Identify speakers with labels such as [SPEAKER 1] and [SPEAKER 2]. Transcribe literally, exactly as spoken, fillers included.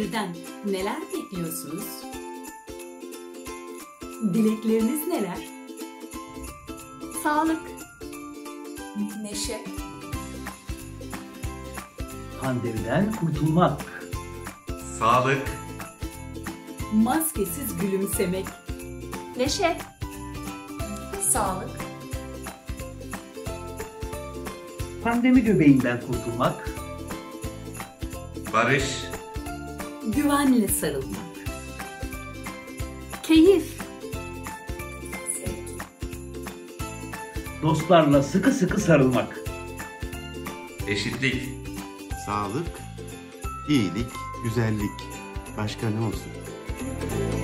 [SPEAKER 1] birden neler bekliyorsunuz? Dilekleriniz neler?
[SPEAKER 2] Sağlık, neşe,
[SPEAKER 3] Pandemiden kurtulmak.
[SPEAKER 4] Sağlık,
[SPEAKER 1] Maskesiz gülümsemek,
[SPEAKER 2] neşe, sağlık,
[SPEAKER 3] Pandemi göbeğinden kurtulmak.
[SPEAKER 4] barış,
[SPEAKER 1] güvenle sarılmak,
[SPEAKER 2] keyif,
[SPEAKER 1] sevgi,
[SPEAKER 3] Dostlarla sıkı sıkı sarılmak.
[SPEAKER 4] eşitlik,
[SPEAKER 5] Sağlık, iyilik, güzellik. Başka ne olsun?